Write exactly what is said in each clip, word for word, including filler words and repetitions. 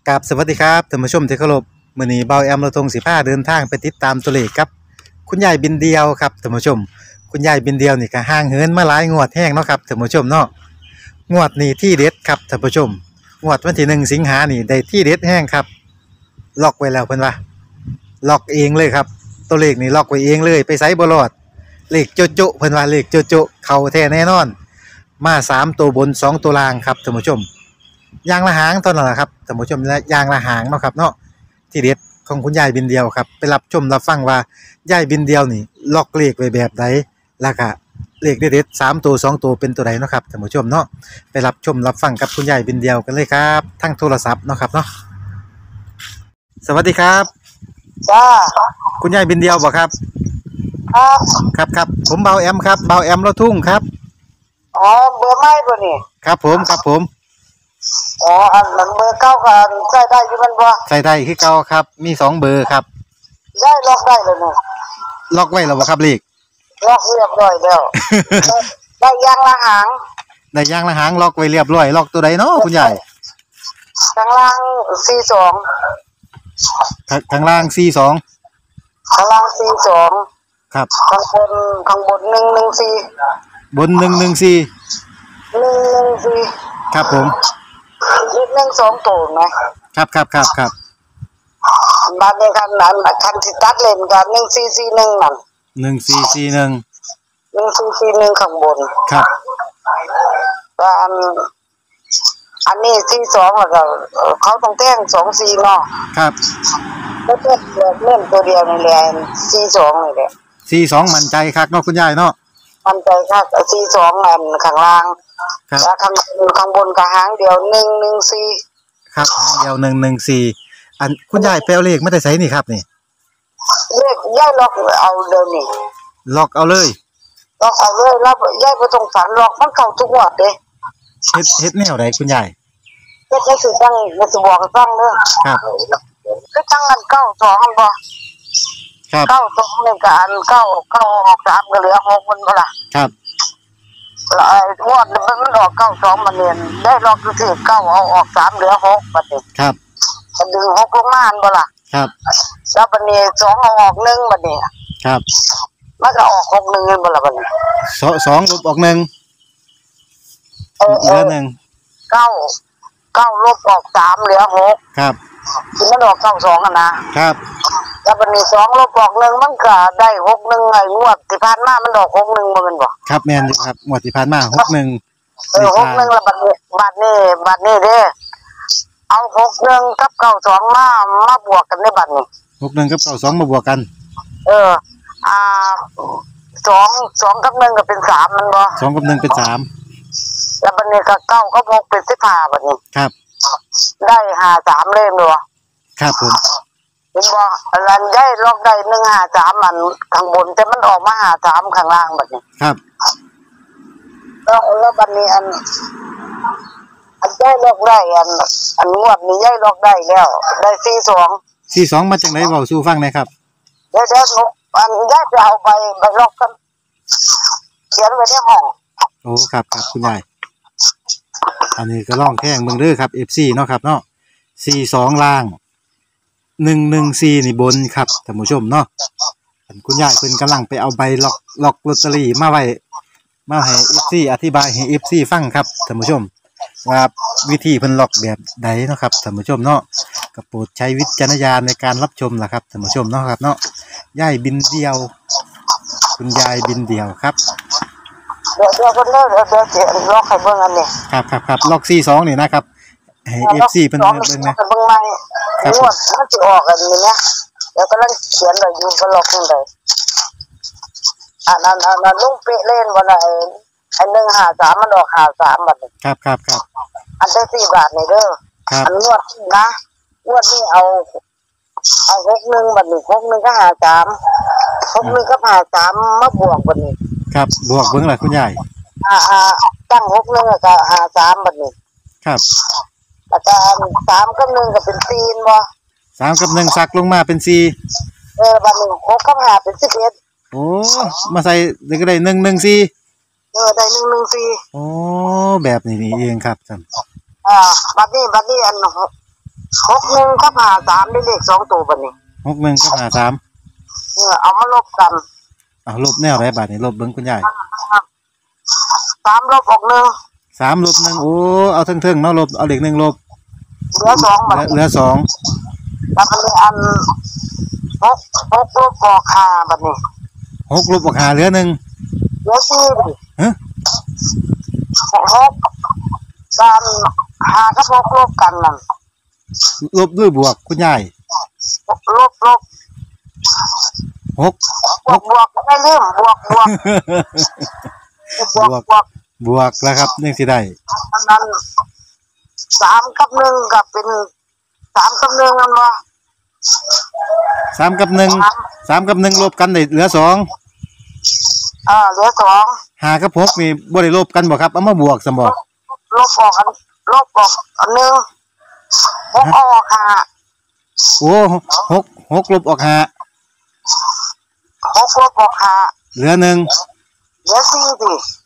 กับสวัสดีครับท่านผู้ชมที่เคารพมื้อนี้เบาแอมเราทงสิพาเดินทางไปติดตามตัวเลขครับคุณยายบินเดียวครับท่านผู้ชมคุณยายบินเดียวนี่ก็ห่างเหินมาหลายงวดแห้งเนาะครับท่านผู้ชมเนาะงวดนี้ที่เด็ดครับท่านผู้ชมงวดวันที่หนึ่งสิงหานี่ได้ที่เด็ดแห้งครับล็อกไว้แล้วเพิ่นว่าล็อกเองเลยครับตัวเลขนี่ล็อกไว้เองเลยไปไสบ่รอดเลขโจะโจะเพิ่นว่าเลขโจะโจะเข้าแท้แน่นอนมาสามตัวบนสองตัวล่างครับท่านผู้ชม ยางละหางเท่านั้นแหละครับท่านผู้ชมและยางละหางเนาะครับเนาะที่เด็ดของคุณยายบินเดียวครับไปรับชมรับฟังว่ายายบินเดียวนี่ล็อกเลขไว้แบบใดแล้วก็เลขเด็ดๆสามตัวสองตัวเป็นตัวใดเนาะครับท่านผู้ชมเนาะไปรับชมรับฟังกับคุณยายบินเดียวกันเลยครับทั้งโทรศัพท์เนาะครับเนาะสวัสดีครับจ้าคุณยายบินเดียวบ่ครับครับครับครับผมเบาแอมครับเบาแอมรถทุ่งครับอ๋อเบอร์ไม่บ่นี่ครับผมครับผมอ๋ออันนั้นเบอร์เก้ากันใช้ได้อยู่มันบ่ใส่ได้คือเก่าครับมีสองเบอร์ครับได้ล็อกได้เลยนี่ล็อกไว้แล้วบ่ครับเลขล็อกเรียบร้อยแล้วได้ยางละหางได้ยางละหางล็อกไว้เรียบร้อยล็อกตัวใดเนาะคุณยายข้างล่างสี่สองข้างล่างสี่สองข้างล่างสี่สองครับข้างบนข้างบนหนึ่งหนึ่งสี่บนหนึ่งหนึ่งสี่หนึ่งหนึ่งสี่ครับผมเลขหนึ่งสองตัวนะครับครับครับครับบ้านในคันนั้นคันที่ตัดเลนกันหนึ่งสี่สี่หนึ่งนั่นหนึ่งสี่สี่หนึ่งหนึ่งสี่สี่หนึ่งข้างบนครับอันอันนี้สี่สองแล้วก็เขาต้องแจ้งสองสี่เนาะครับก็เลือกเล่นตัวเดียวนี่แหละสี่สองนี่แหละสี่สองมั่นใจคักเนาะคุณยายเนาะมั่นใจคักสี่สองอันข้างล่างแล้วข้างข้างบนกระหางเดียวหนึ่งหนึ่งสี่ครับหางเดียวหนึ่งหนึ่งสี่อันคุณยายแปลเลขไม่ได้ใส่นี่ครับนี่เลขย่ายล็อกเอาเดิมนี่ล็อกเอาเลยล็อกเอาเลยแล้วย่ายไปตรงฝันล็อกมันเข้าทุกงวดเด้เฮ็ดเฮ็ดแนวใดคุณยายเฮ็ดให้สิตั้งบ่สิบอกตั้งเด้อครับคือตั้งกันเก้าสองบ่ครับเก้าสองนี่ก็อันเก้าเก้าออกสามก็เหลือหกมันบ่ล่ะครับแล้วไอ้งวดมันออกเก้าสองมาเรียนได้ล็อกคือเก้าเอาออกสามเหลือหกบัดนี้ครับมันดึงหกลงมาอันบ่ล่ะครับแล้วบัดนี้สองเอาออกหนึ่งบัดนี้ครับมันก็ออกหกหนึ่งบ่ล่ะบัดนี้สองสองลบออกหนึ่งเหลือหนึ่งเก้าเก้าลบออกสามเหลือหกครับที่มันออกเก้าสองอ่ะนะครับแล้วบัดนี้สองลบออกหนึ่งมันก็ได้หกหนึ่งไอ้งวดที่ผ่านมามันออกหกหนึ่งบ่แม่นบ่ครับแม่นอยู่ครับงวดที่ผ่านมาหกหนึ่งเออหกหนึ่งแล้วบัดนี้บัดนี้บัดนี้เด้เอาหกหนึ่งกับเก้าสองมามาบวกกันในบัดนี้หกหนึ่งกับเก้าสองมาบวกกันเอออ่าสองสองกับหนึ่งก็เป็นสามมันบ่สองกับหนึ่งเป็นสามแล้วบัดนี้ก็เก้ากับหกเป็นสิบห้าบัดนี้ครับได้ห้าสามเลยแม่นบ่ครับผมเห็นบ่อันได้ล็อกได้หนึ่งห้าสามอันข้างบนแต่มันออกมาห้าสามข้างล่างบัดนี้ครับแล้วแล้วบัดนี้อันอันได้ล็อกได้อันอันงวดนี้ได้ล็อกได้แล้วได้สี่สองสี่สองมาจากไหนเว้าสู่ฟังหน่อยครับเดี๋ยวๆอันได้จะเอาไปไปล็อกกันเขียนไว้ในห้องโอ้ครับครับคุณยายอันนี้ก็ลองแท่งเบิ่งเด้อครับ เอฟ ซี เนาะครับเนาะสี่สองล่างหนึ่งหนึ่งสี่นี่บนครับท่านผู้ชมเนาะคุณยายเพิ่นกำลังไปเอาใบล็อกล็อกลอตเตอรี่มาไว้มาให้ เอฟ ซี อธิบายให้ เอฟ ซี ฟังครับท่านผู้ชมว่าวิธีเพิ่นล็อกแบบใดเนาะครับท่านผู้ชมเนาะก็โปรดใช้วิจารณญาณในการรับชมล่ะครับท่านผู้ชมเนาะครับเนาะยายบินเดียวคุณยายบินเดียวครับเดี๋ยวเดี๋ยวคนเลิกเดี๋ยวเดี๋ยวเดี๋ยวล็อกให้เบิ่งอันนี้ครับครับครับล็อกสี่สองนี่นะครับให้ เอฟ ซี เพิ่นเบิ่งนะเบิ่งใหม่งวดมันสิออกอันนี้นะแล้วก็ลังเขียนไว้อยู่ก็ล็อกจังได๋อันนั้นอันนั้นลุงเป๊ะเล่นบ่ได้ไอ้หนึ่งห้าสามมันออกห้าสามบัดนี้ครับครับครับอันได้สี่บาทนี่เด้ออันงวดนะงวดนี้เอาเอาหกหนึ่งบัดนี้หกหนึ่งก็ห้าสามหกหนึ่งก็ห้าสามมาบวกบัดนี้ครับบวกเบิ่งล่ะคุณยายอ่าอ่าตั้งหกหนึ่งก็ห้าสามบัดนี้ครับแล้วก็สามกับหนึ่งก็เป็นสี่บ่สามกับหนึ่งซักลงมาเป็นสี่เออบัดนี้หกกับห้าเป็นสิบเอ็ดโอ้มาใส่ได้ก็ได้หนึ่ง หนึ่ง สี่เออได้หนึ่ง หนึ่ง สี่โอ้แบบนี้นี่เองครับท่านอ่าบัดนี้บัดนี้อันหกหนึ่งกับหาสามได้เลขสองตัวบัดนี้หกหนึ่งกับห้าสามเออเอามาลบกันเอาลบแนวไรบาทนี่ลบเบิ้งคุณยายสามลบออกหนึ่งสามลบหนึ่งโอ้เอาเทิงๆเนาะลบเอาเลขหนึ่งลบเหลือสองบัดเหลือสองแล้วก็เลยอันหกหกลบออกห้าบัดนี้หกลบออกหาเหลือหนึ่งเหลือสี่ดิฮะหกการหากับหกลบกันนั่นลบด้วยบวกคุณยายลบลบหกบวกบวกไม่ลืมบวกบวกบวกบวกบวกแล้วครับนี่สิได้อันนั้นสามกับหนึ่งกับเป็นสามกับหนึ่งมันบ่สามกับหนึ่งสามกับหนึ่งลบกันได้เหลือสองเออเหลือสองหากับหกนี่บ่ได้ลบกันบ่ครับเอามาบวกสมบ่ลบออกอันลบออกอันหนึ่งหกออกห้าโอ้หกหกลบออกหาหกลบออกห้าเหลือหนึ่งเหลือสี่ดิ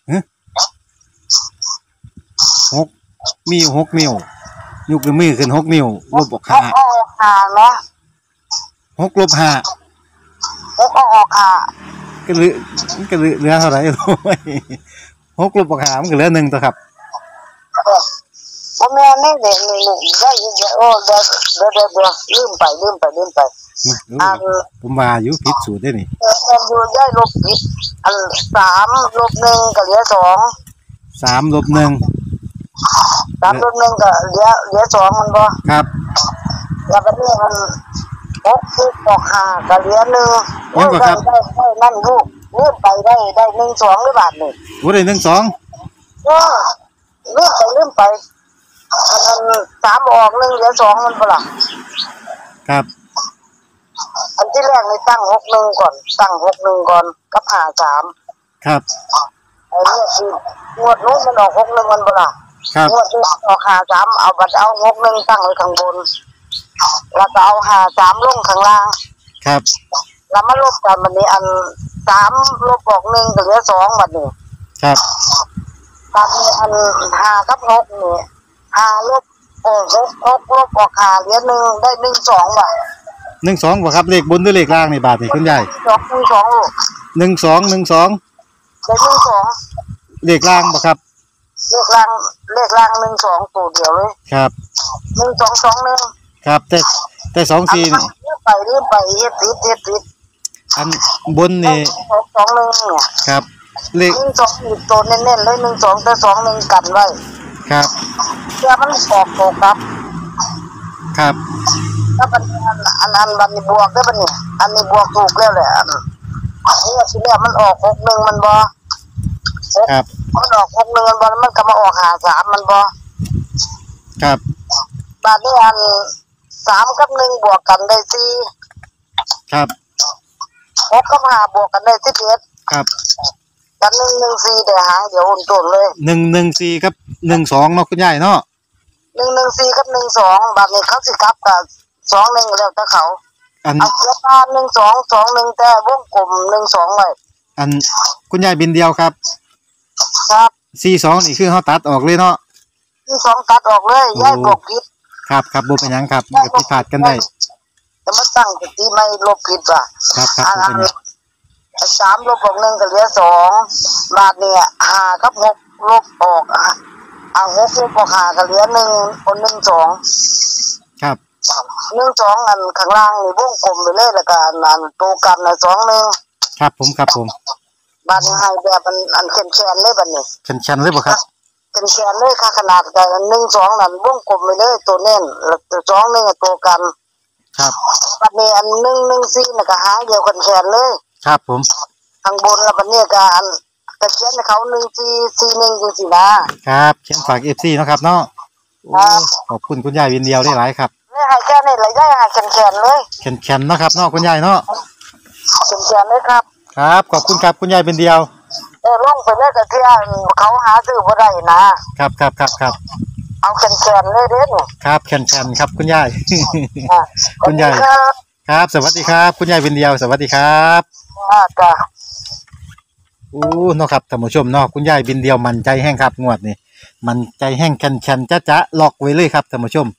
หกมีอยู่หกนิ้วยุกมือขึ้นหกนิ้วลบออกหหากออกห้าเนาะหกลบห้าหกออกห้าก็เหลือมันก็เหลือเหลือเท่าไหร่ โอ้ยหกลบออกหามันก็เหลือหนึ่งตัวครับพ่อแม่นี่เด็กนี่ได้ยินเดี๋ยวโอ้เดี๋ยวเดี๋ยวเดี๋ยวเดี๋ยวลืมไปลืมไปลืมไปอันผมว่าอยู่ผิดสูตรได้นี่เงินอยู่ได้ลบผิดอันสามลบหนึ่งก็เหลือสองสามลบหนึ่งสามลบหนึ่งก็เหลือเหลือสองมันบ่ครับแล้วก็นี่มันหกสิบออกห้าก็เหลือหนึ่งได้ได้ได้นั่นลูกลืมไปได้ได้หนึ่งสองหรือบาทนี่โอ้ได้หนึ่งสองเออลืมไปลืมไปอันนั้นสามออกหนึ่งเหลือสองมันเปล่าครับอันที่แรกนี่ตั้งหกหนึ่งก่อนตั้งหกหนึ่งก่อนกับหาสามครับไอ้เนี่ยคืองวดนู้นมันออกหกหนึ่งมันเปล่าครับงวดนี้ออกหาสามเอาบัตรเอาหกหนึ่งตั้งไว้ข้างบนแล้วก็เอาหาสามลงข้างล่างครับแล้วมาลบกันวันนี้อันสามลบออกหนึ่งก็เหลือสองบัดนี้ครับตอนนี้อันหากับหกนี่หาลบโอ้หกหกลบออกหาเหลือหนึ่งได้หนึ่งสองบาทหนึ่งสองบ่ครับเลขบนหรือเลขล่างนี่บาทนี่คุณยายสองหนึ่งสองลูกหนึ่งสองหนึ่งสองได้หนึ่งสองเลขล่างบ่ครับเลขล่างเลขล่างหนึ่งสองตัวเดียวเลยครับหนึ่งสองสองหนึ่งครับแต่แต่สองอันสี่นี้นี่ลืมไปลืมไปเฮ็ดติดเฮ็ดติดอันบนได้นี่สองสองหนึ่งเนี่ยครับเลขหนึ่งสองอีกตัวเน้นๆเลยหนึ่งสองแต่สองหนึ่งกันไว้ครับเพื่อมันออกโตครับครับถ้ามันอันอันอันบันนี้บวกได้บันนี้อันนี้บวกถูกแล้วแหละอันนี้ทีแรกมันออกหกหนึ่งมันบ่ครับมันออกหกหนึ่งมันบ่มันก็มาออกหาสามมันบ่ครับบาทนี้อันสามกับหนึ่งบวกกันได้สี่ครับหกกับห้าบวกกันได้สิบเอ็ดครับกันหนึ่งหนึ่งสี่ได้หางเดี๋ยวอุ่นต้นเลยหนึ่งหนึ่งสี่ครับหนึ่งสองเนาะคุณยายเนาะหนึ่งหนึ่งสี่กับหนึ่งสองบาทนี้เขาสิกลับกับสองหนึ่งแล้วแต่เขาอันเอาเสื้อผ้าหนึ่งสองสองหนึ่งแต่วงกลมหนึ่งสองไว้อันคุณยายบินเดียวครับครับสี่สองนี่คือเขาตัดออกเลยเนาะหนึ่งสองตัดออกเลยย้ายบวกผิดครับครับบ่เป็นหยังครับมันก็ผิดพลาดกันได้จะมาตั้งสติไม่ลบผิดว่ะครับครับอันบ่เป็นหยังสามลบออกหนึ่งก็เหลือสองบาทเนี่ยห้ากับหกลบออกอ่ะอ่ะหกลบออกห้าก็เหลือหนึ่งคนหนึ่งสองครับหนึ่งสองอันข้างล่างนี่วงกลมไปเลยแล้วก็อันอันตัวกันนะสองหนึ่งครับผมครับผมบาทนี้ให้แบบอันอันแขนแขนเลยบัดนี้ชันๆเลยบ่ครับเป็นแขนเลยค่ะขนาดแต่หนึ่งสองนั่นวงกลมไปเลยตัวเน้นแล้วตัวสองหนึ่งอะตัวกันครับบัดนี้อันหนึ่งหนึ่งสี่น่ะก็หางเดียวกันแขนเลยครับผมข้างบนแล้วบัดนี้ก็อันตะเคียนให้เขาหนึ่งสี่สี่หนึ่งจังซี่นะครับเขียนฝาก เอฟ ซี เนาะครับเนาะโอ้ขอบคุณคุณยายวินเดียวได้หลายครับนี่ให้แค่นี้เลยได้ให้แขนๆเลยแข็งๆเนาะครับเนาะคุณยายเนาะแขนๆเลยครับครับขอบคุณครับคุณยายวินเดียวเออลงไปเลยก็ที่อันเขาหาซื้อบ่ได้นะครับครับครับครับเอาแขนๆเลยเด้นี่ครับแข็งๆครับคุณยายอ่ะคุณยายครับครับ สวัสดีครับ คุณยายวินเดียว สวัสดีครับอ่าจ้ะอู้เนาะครับท่านผู้ชมเนาะคุณยายบินเดียวมันใจแห้งครับงวดนี่มันใจแห้งแข็งๆจ๊ะๆล็อกไว้เลยครับท่านผู้ชม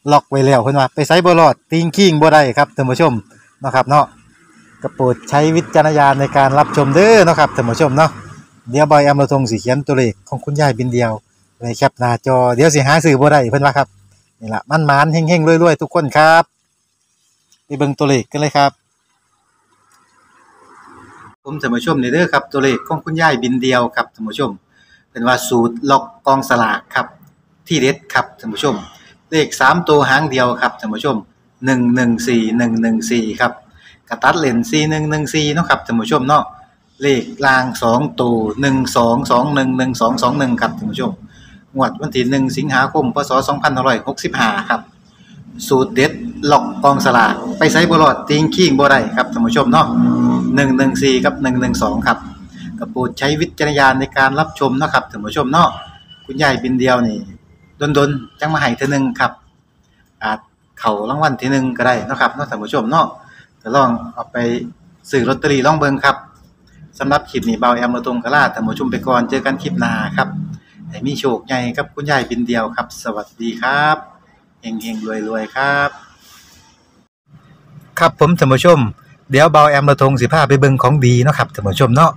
ล็อกไว้แล้วเพิ่นว่าไปไสบ่รอดติงขิงบ่ได้ครับท่านผู้ชมเนาะครับเนาะก็โปรดใช้วิจารณญาณในการรับชมเด้อเนาะครับท่านผู้ชมเนาะเดี๋ยวบอยแอมเราทงสิเขียนตัวเลขของคุณยายบินเดียวไว้แคปหน้าจอเดี๋ยวสิหาซื้อบ่ได้เพิ่นว่าครับนี่ล่ะมันๆเฮงๆรวยๆทุกคนครับไปเบิ่งตัวเลขกันเลยครับผมท่านผู้ชมนี่เด้อครับตัวเลขของคุณยายบินเดียวครับท่านผู้ชมเป็นว่าสูตรล็อกกองสลากครับที่เด็ดครับท่านผู้ชมเลขสามตัวหางเดียวครับท่านผู้ชมหนึ่งหนึ่งสี่ หนึ่งหนึ่งสี่ครับกระตัดเลนสี่หนึ่งหนึ่งสี่เนาะครับท่านผู้ชมเนาะเลขรางสองตัวหนึ่งสองสองหนึ่งหนึ่งสองสองหนึ่งครับท่านผู้ชมงวดวันที่หนึ่งสิงหาคมพศสองพันห้าร้อยหกสิบห้าครับสูตรเด็ดล็อกกองสลากไปไสบ่รอดติงขิงบ่ได้ครับท่านผู้ชมเนาะหนึ่งหนึ่งสี่กับหนึ่งหนึ่งสองครับก็โปรดใช้วิจารณญาณในการรับชมเนาะครับท่านผู้ชมเนาะคุณยายบินเดียวนี่ดนๆจังมาให้เทื่อนึงครับอาจเข้ารางวัลที่หนึ่งก็ได้เนาะครับเนาะท่านผู้ชมเนาะก็ลองเอาไปซื้อลอตเตอรี่ลองเบิ่งครับสำหรับคลิปนี้เบาแอมเราตรงกะลาท่านผู้ชมไปก่อนเจอกันคลิปหน้าครับให้มีโชคใหญ่กับคุณยายบินเดียวครับสวัสดีครับเฮงๆรวยๆครับครับผมท่านผู้ชมเดี๋ยวเบาแอมเราทงสิพาไปเบิ่งของดีเนาะครับท่านผู้ชมเนาะ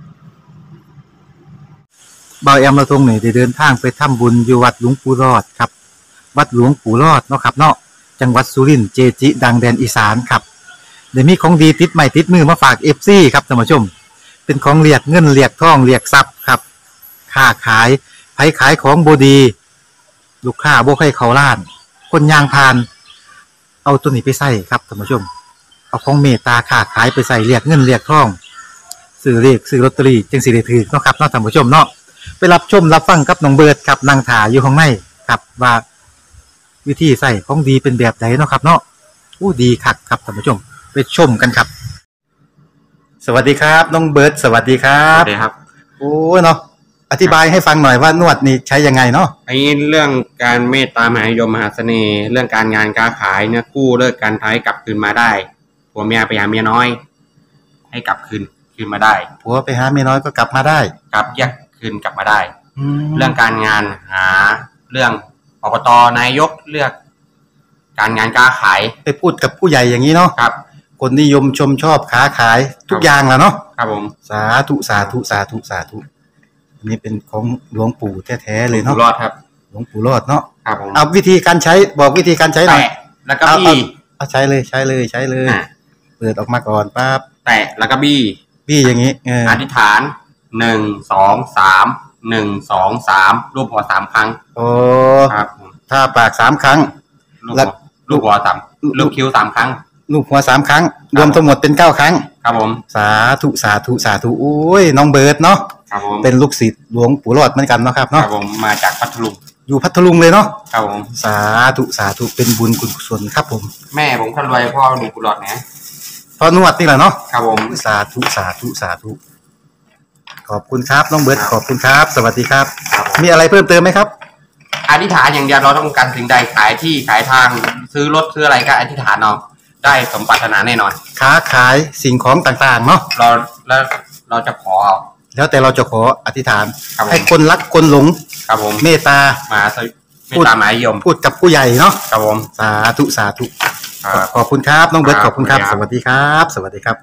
เบาแอมเราทงนี่ได้เดินทางไปทำบุญอยู่วัดหลวงปู่รอดครับวัดหลวงปู่รอดเนาะครับเนาะจังหวัดสุรินทร์เจจิดังแดนอีสานครับเดี๋ยวมีของดีติดใหม่ติดมือมาฝาก เอฟ ซี ครับท่านผู้ชมเป็นของเรียกเงินเรียกทองเรียกทรัพย์ครับค้าขายไผขายของบดีลูกค้าบ่ให้เขาล้าน คนยางพาน เอาตัวนี้ไปใส่ครับท่านผู้ชมเอาของเมตตาค้าขายไปใส่เรียกเงินเรียกทองซื้อเลขซื้อลอตเตอรี่จึงสิได้ถือเนาะครับเนาะท่านผู้ชมเนาะไปรับชมรับฟังกับน้องเบิร์ดครับนางถาอยู่ข้างในครับว่าวิธีใส่ของดีเป็นแบบไหนเนาะครับเนาะอู้ดีคักครับท่านผู้ชมไปชมกันครับสวัสดีครับน้องเบิร์ดสวัสดีครัสบวัสดีครับโอ้เนาะอธิบายให้ฟังหน่อยว่านวดนี่ใช้ยังไงเนาะไอ้เรื่องการเมตตามหานิยมมหาเสน่ห์เรื่องการงานการขายเนี่ยกู้เลิกการท้ายกลับคืนมาได้ผัวเมียไปหาเมียน้อย ให้กลับคืนคืนมาได้ผัวไปหาเมียน้อยก็กลับมาได้กลับแยกคืนกลับมาได้เรื่องการงานหาเรื่องอบตนายกเลือก การงานการขายไปพูดกับผู้ใหญ่อย่างนี้เนาะครับคนนิยมชมชอบค้าขายทุกอย่างแหละเนาะครับผมสาธุสาธุสาธุสาธุอันนี้เป็นของหลวงปู่แท้ๆเลยเนาะรอดครับหลวงปู่รอดเนาะครับผมเอาวิธีการใช้บอกวิธีการใช้หน่อยแตะแล้วก็บี้เอาใช้เลยใช้เลยใช้เลยเปิดออกมาก่อนปั๊บแตะแล้วก็บี้บี้อย่างนี้เอออธิษฐานหนึ่งสองสามหนึ่งสองสามรูปหัวสามครั้งโอ้ครับถ้าปากสามครั้งแล้วลูกหัวสามลูกคิ้วสามครั้งลูกหัวสามครั้งรวมทั้งหมดเป็นเก้าครั้งครับผมสาธุสาธุสาธุโอ้ยน้องเบิร์ดเนาะครับผมเป็นลูกศิษย์หลวงปู่รอดเหมือนกันเนาะครับครัเนาะบผมมาจากพัทลุงอยู่พัทลุงเลยเนาะครับผมสาธุสาธุเป็นบุญกุศลครับผมแม่ผมคนรวยพ่อหนุ่มกุหลาบนะพอนวดนี่แหละเนาะครับผมสาธุสาธุสาธุขอบคุณครับน้องเบิร์ดขอบคุณครับสวัสดีครับมีอะไรเพิ่มเติมไหมครับอธิษฐานอย่างเดียวเราต้องการสิ่งใดขายที่ขายทางซื้อรถซื้ออะไรก็อธิษฐานเอาได้สมปรารถนาแน่นอนค้าขายสิ่งของต่างๆเนาะเราแล้วเราจะขอเอาแล้วแต่เราจะขออธิษฐานให้คนรักคนหลงครับผมเมตตามาเมตตามหานิยมพูดกับผู้ใหญ่เนาะครับผมสาธุสาธุขอบคุณครับน้องเบิร์ตขอบคุณครับสวัสดีครับสวัสดีครับ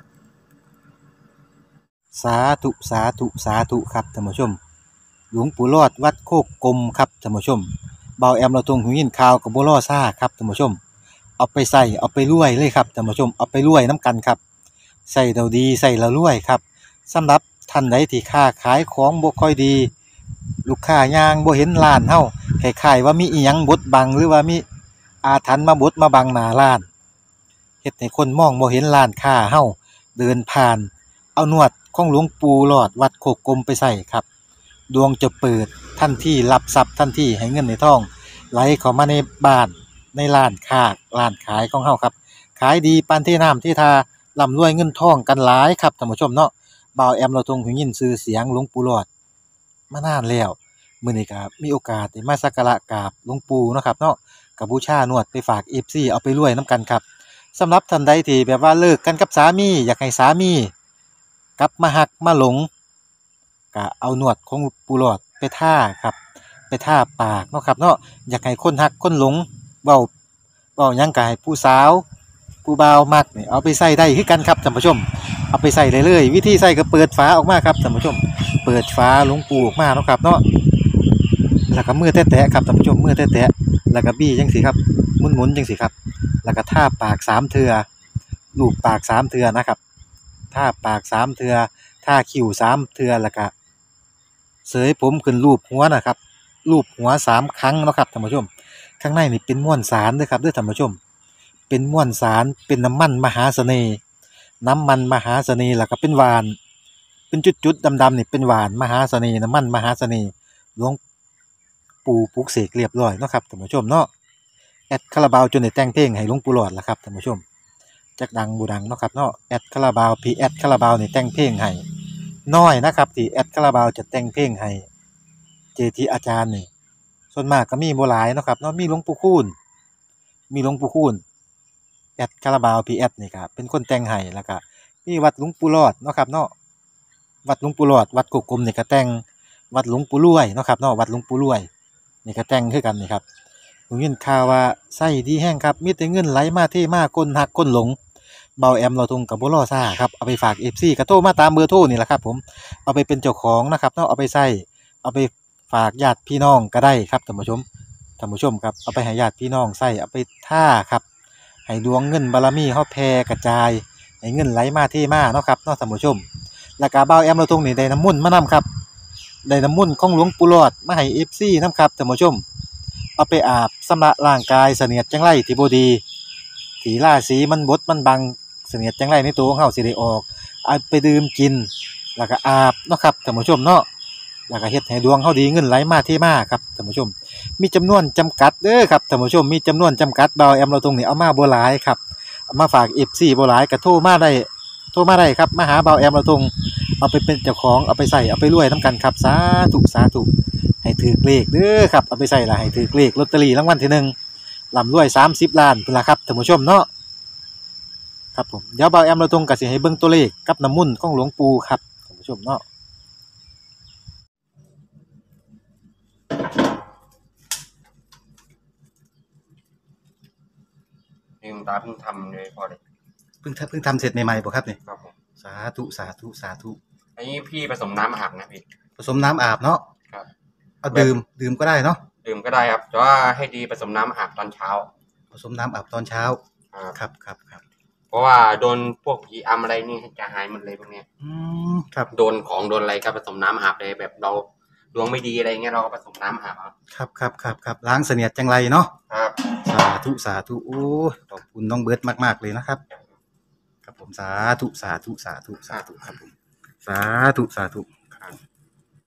สาธุสาธุสาธุครับท่านผู้ชมหลวงปู่รอดวัดโคกกลมครับท่านผู้ชมเบาแอมเราตรงหูยินข่าวกับบัวล่อซ่าครับท่านผู้ชมเอาไปใส่เอาไปรวยเลยครับท่านผู้ชมเอาไปรวยน้ำกันครับใส่เราดีใส่เรารวยครับสำหรับท่านใดที่ค้าขายของบ่ค่อยดีลูกค้ายางบ่เห็นร้านเฮาคล้ายๆว่ามีอีหยังบดบังหรือว่ามีอาถรรพ์มาบดมาบังหน้าร้านเฮ็ดให้คนมองบ่เห็นร้านค้าเฮาเดินผ่านเอานวดของหลวงปู่หลอดวัดโคกกลมไปใส่ครับดวงจะเปิดทันทีรับทรัพย์ทันทีให้เงินในท้องไหลเข้ามาในบ้านในร้านค้าร้านขายของเฮาครับขายดีปานที่น้ำที่ทาร่ำรวยเงินทองกันหลายครับท่านผู้ชมเนาะบ่าวแอมเราทรงหูยินชื่อเสียงหลวงปู่หลอดมานานแล้วมื้อนี้ก็มีโอกาสได้มาสักการะกราบหลวงปู่เนาะครับเนาะก็บูชานวดไปฝาก เอฟ ซี เอาไปรวยนํกันครับสำหรับท่านใดที่แบบว่าเลิกกันกับสามีอยากให้สามีกลับมาฮักมาหลงก็เอานวดของปู่หลอดไปท่าครับไปท่าปากเนาะครับเนาะอยากให้คนฮักคนหลงเว้าเว้าหยังก็ให้ผู้สาวผู้บ่าวมักนี่เอาไปใส่ได้คือกันครับท่านผู้ชมเอาไปใส่ได้เลยวิธีใส่ก็เปิดฝาออกมาครับท่านผู้ชมเปิดฝาหลวงปู่ออกมาเนาะครับเนาะแล้วก็มือแตะๆครับท่านผู้ชมมือแตะๆแล้วก็บี้จังซี่ครับหมุนๆจังซี่ครับแล้วก็ทาปากสามเทื่อลูบปากสามเทื่อนะครับทาปากสามเทื่อทาคิ้วสามเทื่อแล้วก็เสยผมขึ้นรูปหัวนะครับรูปหัวสามครั้งเนาะครับท่านผู้ชมข้างในนี่เป็นม้วนสารเด้อครับเด้อท่านผู้ชมเป็นม้วนสารเป็นน้ำมันมหาเสน่ห์น้ำมันมหาเสน่ห์แล้วก็เป็นหวานเป็นจุดๆดำๆนี่เป็นหวานมหาเสน่ห์น้ำมันมหาเสน่ห์หลวงปู่ปลุกเสกเรียบร้อยเนาะครับท่านผู้ชมเนาะแอดคาราบาวจนได้แต่งเพลงให้หลวงปู่หลอดล่ะครับท่านผู้ชมจักดังบ่ดังเนาะครับเนาะแอดคาราบาวพีแอดคาราบาวนี่แต่งเพลงให้น้อยนะครับที่แอดคาราบาวจะแต่งเพลงให้เจทีอาจารย์นี่ส่วนมากก็มีบ่หลายเนาะครับเนาะมีหลวงปู่คูณมีหลวงปู่คูณแอดคาราบาวพีแอดนี่ก็เป็นคนแต่งให้แล้วก็มีวัดหลวงปู่หลอดเนาะครับเนาะวัดหลวงปู่หลอดวัดกกกลมนี่ก็แต่งวัดหลวงปู่รวยเนาะครับเนาะวัดหลวงปู่รวยนี่ก็แต่งคือกันนี่ครับผมยินข่าวว่าไส้ดีแห้งครับมีแต่เงินไหลมาเทมาคนหักคนหลงเบาแอมเราทงกับบ่รอซ่าครับเอาไปฝาก เอฟ ซี ก็โทรมาตามเบอร์โทรนี่แหละครับผมเอาไปเป็นเจ้าของนะครับเนาะเอาไปใช้เอาไปฝากญาติพี่น้องก็ได้ครับท่านผู้ชมท่านผู้ชมครับเอาไปให้ญาติพี่น้องใช้เอาไปท่าครับให้ดวงเงินบารมีเฮาแผ่กระจายให้เงินไหลมาเทมาเนาะครับเนาะท่านผู้ชมแล้วก็เบาแอมเราทงนี่ได้น้ำมนต์มานํครับได้น้ำมนต์ของหลวงปู่หลอดมาให้ เอฟ ซี นํครับท่านผู้ชมเอาไปอาบชำระร่างกายเสนียดจังไรที่บ่ดีที่ราศีมันบดมันบังเสนียดจังไรในตัวของเฮาสิได้ออกเอาไปดื่มกินแล้วก็อาบเนาะครับท่านผู้ชมเนาะแล้วก็เฮ็ดให้ดวงเฮาดีเงินไหลมาเทมาครับท่านผู้ชมมีจำนวนจำกัดเด้อครับท่านผู้ชมมีจำนวนจำกัดเบาแอมเราตรงนี้เอามาบ่หลายครับเอามาฝาก เอฟ ซี บ่หลายก็โทรมาได้โทรมาได้ครับมาหาเบาแอมเราตรงเอาไปเป็นเจ้าของเอาไปใส่เอาไปรวยนํกันครับสาธุสาธุให้ถือเลขเด้อครับเอาไปใส่ละให้ถือเลขลอตเตอรี่รางวัลที่หนึ่งร่ำรวยสามสิบล้านพุ่นล่ะครับท่านผู้ชมเนาะครับผมเดี๋ยวเบาแอมเราตรงก็สิให้เบิ่งตัวเลขกับน้ำมนต์ของหลวงปู่ครับท่านผู้ชมเนาะลืมตาเพิ่งทำเลยพอเลยเพิ่งทำเพิ่งทำเสร็จใหม่ๆบ่ครับนี่ครับผมสาธุสาธุสาธุอันนี้พี่ผสมน้ำอาบนะพี่ผสมน้ำอาบเนาะครับเอาดื่มดื่มก็ได้เนาะดื่มก็ได้ครับแต่ว่าให้ดีผสมน้ำอาบตอนเช้าผสมน้ำอาบตอนเช้าครับครับครับเพราะว่าโดนพวกผีอำอะไรนี่จะหายหมดเลยพวกเนี้ยอืมครับโดนของโดนอะไรก็ผสมน้ำอาบเลยแบบเราดวงไม่ดีอะไรเงี้ยเราก็ผสมน้ำอาบครับครับครับครับล้างเสนียดจังไรเนาะครับสาธุสาธุโอ้ขอบคุณน้องเบิร์ดมากๆเลยนะครับครับผมสาธุสาธุสาธุสาธุครับผมสาธุสาธุ